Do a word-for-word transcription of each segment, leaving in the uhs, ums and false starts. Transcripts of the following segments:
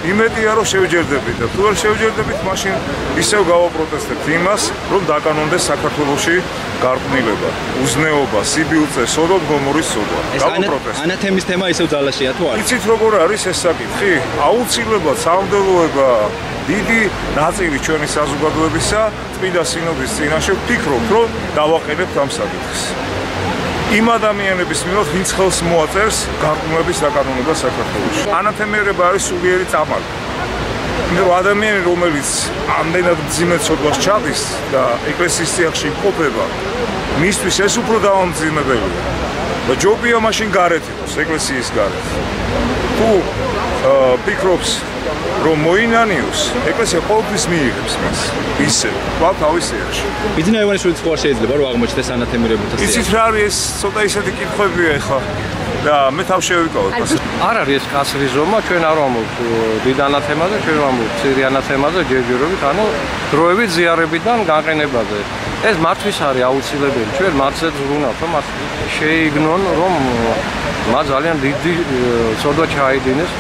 იმედია რომ შევჯერდებით და თუ არ შევჯერდებით, მაშინ ისევ გავაპროტესტებთ იმას, რომ დაკანონდეს საქართველოში გარყვნილება, უზნეობა, სიბილწე, სოდომ-გომორის სოდვა. ეს ანათემის თემა ისევ ძალაშია თუ არა? იცით როგორ არის ეს საკითხი? აუცილებლად სამდელოება დიდი ნაწილი ჩვენი საზოგადოებისა წმინდა სინოდის წინაშე ვფიქრობთ, რომ დავაყენებთ ამ საკითხს. იმ ადამიანების მიმართ, ვინც ხელს მოაწერს გარყვნილების დაკანონება საქართველოში. ანათემერება არის სულიერი წამალი. იმიტომ რომ ადამიანი, რომელიც ამდენად მძიმე ცოდვას ჩადის და ეკლესიის წიაღში იმყოფება, მისთვის ეს უფრო დაუმძიმებელია. და ჯობია მაშინ გარეთ იყოს, ეკლესიის გარეთ. თუ ფიქრობს რომ მოინანიოს, ეკლესია ყოველთვის მიიღებს მას. ისე, თქვა თავის ერში. ბიძინა ივანიშვილიც ხო არ შეიძლება რომ აღმოჩნდეს ანათემირებულთა სია? იცით რა არის ეს ცოტა ისეთი კითხვებია ეხლა და მე თავ შევიკავებ. არ არის ეს კაცრი ზომა, ჩვენ არ ვამბობთ დიდ ანათემაზე, ჩვენ ვამბობთ ცირი ანათემაზე, ჯერჯერობით, ანუ დროებით ზიარებიდან განყენებაზე. ეს მართვის არის აუცილებელი. ჩვენ მათზეც ვუნავთ, რომ მათ შეიგნონ, რომ მათ ძალიან დიდი ცოდვა ჩაიდინეს.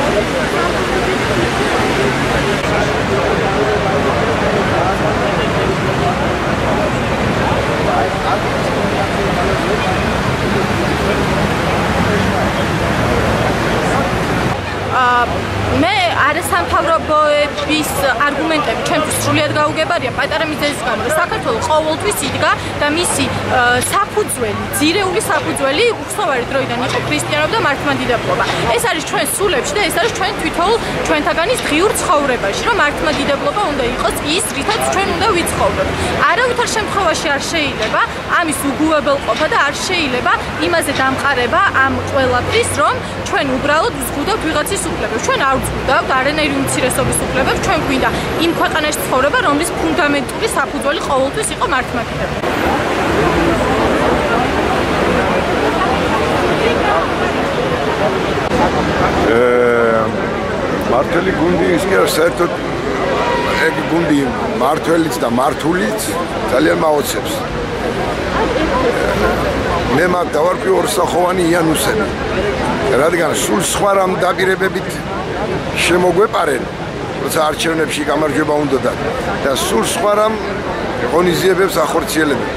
მე არასამთავრობოების არგუმენტები ჩვენთვის სრულიად გაუგებარია პატარა მიზეზის გამო, რომ საქართველოს ყოველთვის იდგა და მისი საფუძველი, ძირეული საფუძველი უხსოვარი დროიდან იყო ქრისტიანობა და მართლმადიდებლობა. ეს არის ჩვენ სულებში და ეს არის ჩვენ თვითოულ ჩვენთაგანის ღიურ ცხოვრებაში, რომ მართლმადიდებლობა უნდა იყოს ის, რითაც ჩვენ უნდა ვიცხოვროთ. არავითარ შემთხვევაში არ შეიძლება ამის უგუებელყოფა და არ შეიძლება იმაზე დამყარება ამ ყველაფრის, რომ ჩვენ უბრალოდ ვზღუდავთ ვიღაცის უფლებებს. ჩვენ არ ვზღუდავთ არანაირი უმცირესობის უფლებებს, ჩვენ გვინდა იმ ქვეყანაში ცხოვრება, რომლის ფუნდამენტური საფუძველი ყოველთვის იყო მართლმადიდებლობა. მართველი გუნდი ის კი არა, საერთოდ ეგ გუნდი მართველიც და მართულიც ძალიან მაოცებს. მე მაგ დავარქვი ორსახოვანი იანუსები. რადგან სულ სხვა რამ დაპირებებით შემოგვეპარენ, როცა არჩევნებში გამარჯვება უნდა და სულ სხვა რამ ღონისძიებებს ახორციელებენ.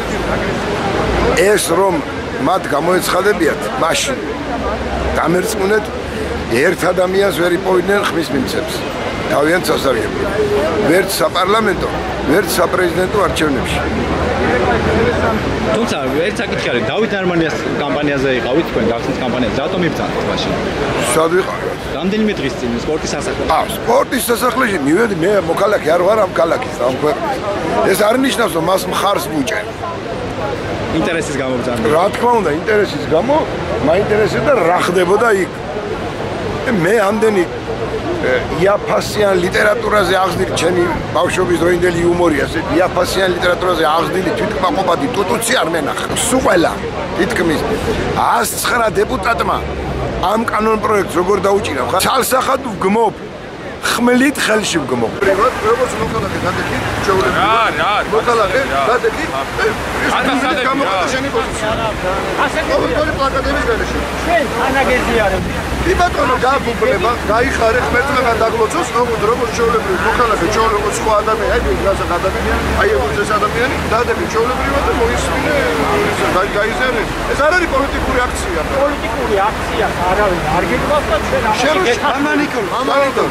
ეს რომ მათ გამოეცხადებიათ, მაშინ დამერწმუნეთ, ერთ ადამიანს ვერ იპოვიდნენ ხმის მიმცემს. თავიანთ სასარგებლოდ. ვერც საპარლამენტო, ვერც საპრეზიდენტო არჩევნებში. თუმცა ერთ საკითხი არის, დავით არმანიას კამპანიაზე იყავით თქვენ, გახსნის კამპანიაზე, რატომ იბრძანეთ მაშინ? სად ვიყავით? რამდენიმე დღის წინ სპორტის სასახლეში. აა, სპორტის სასახლეში მივედი, მე მოქალაქე არ ვარ ამ ქალაქის, ამ ქვეყნის. ეს არ ნიშნავს, რომ მას მხარს ვუჭერ. ინტერესის გამო ბრძანეთ. რა თქმა უნდა, ინტერესის გამო, მაინტერესებდა რა ხდებოდა იქ. მე ამდენი იაფასიან ლიტერატურაზე აღზრდილი ჩემი ბავშვობის დროინდელი იუმორია, იაფასიან ლიტერატურაზე აღზრდილი თვითკმაყოფადი ტუტუცი არ მენახა. სულ თითქმის ას ცხრა დეპუტატმა ამ კანონ პროექტს როგორ დაუჭირა, ხა ცალსახად ვგმობ, ხმლით ხელში ვგმობ. როგორც მოქალაქე დადექით, ჩაულები. რა, რა, მოქალაქე დადექით. ეს გამოყედა შენი პოზიცია. ასე ყოველი პლაკატების გარეშე. ჩვენ ანაგეზიარებ. იბატონო გააგუბრება, გაიხარე ხმერწმენად დაგლოცოს, როგორც როგორც ჩაოლებრივი მოქალაქე, ჩაოლებრივი სხვა ადამიანი, აი რასაც ადამიანი, აი ეს ადამიანი დადები ჩაოლებრივად და მოისმინე, გაიზარდე. ეს არ არის პოლიტიკური აქცია. პოლიტიკური აქცია არავინ არ გეკვლავთ და ჩვენ ამაში ამანიკოლ, ამანიკოლ.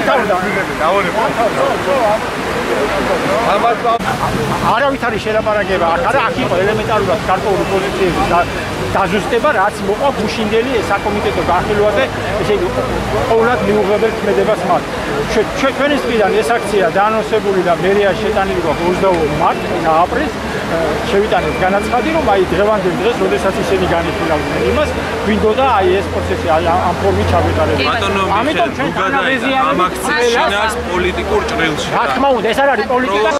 არავით არის შელაპარაკება აქ არა, აქ იყო ელემენტარულად გარკვეული პოზიციების დაზუსტება, რაც მოყვა გუშინდელი საკომიტეტო განხილვაზე, ესე იგი ყოველად მიუღებელ ქმედებას მათ. ჩვენის მხრიდან ეს აქცია დაანონსებული და მერია შეტანილი გვაქვს ოცდაორი მარტს და აპრილს. შევიტანეთ განაცხადი, რომ აი დღევანდელ დღეს, როდესაც ისინი განიხილავდნენ იმას, გვინდოდა აი ეს პროცესი ამ ფორმით ჩაგვეტარება. ამიტომ ჩვენ ანალიზიანები ამ აქციის პოლიტიკურ ჭრილში. რა თქმა უნდა, ეს არ არის პოლიტიკა.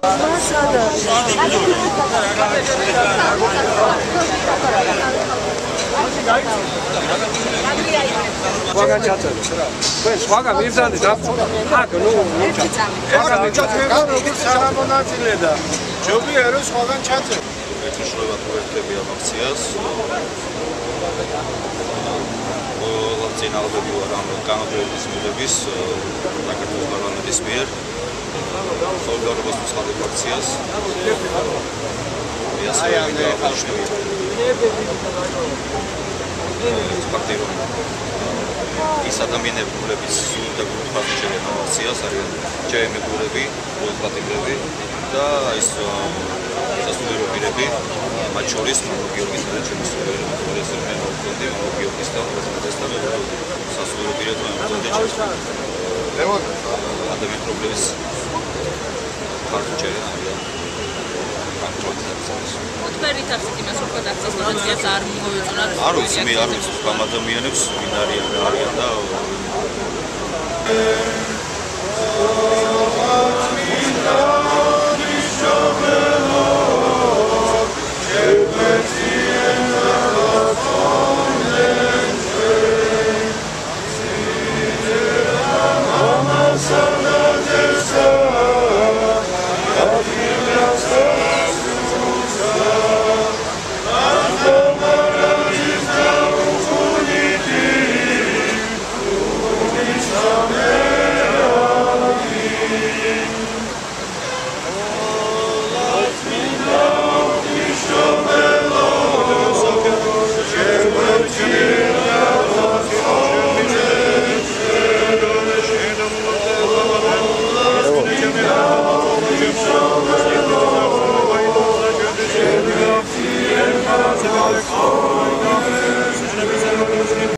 სხვაგან ჩაწერეთ რა. თქვენ სხვაგან მიბრძანდით აქ აქ ნუ ეგ ჩაწერეთ როგორც სამონაწილე და ჯობია რომ სხვაგან ჩაწერეთ. ეთიშროება თუ ერთები ამ აქციას წინააღმდეგი ვარ ამ განყოფილების მიღების საქართველოს პარლამენტის მიერ სოლიდარობის მსხვილი ფაქციას პარტიო ის ადამიანები, რომლებიც სულ და გულხართ შეერენ აქციას, არიან ჩემი მეგობრები, პოლიტიკები და ის სასულიერო პირები, მათ შორის გიორგის და ჩემი სასულიერო პირები, გიორგის და სასულიერო პირები ადამიანები, რომლებიც ხართ შეერენ არიან თქვენი თარგმნით იმას რომ გადაგწეს, რომ ეს არ მოვიწონათ. არ ვიცი, მე არ ვიცი, ამ ადამიანებს ვინ არიან და არიან და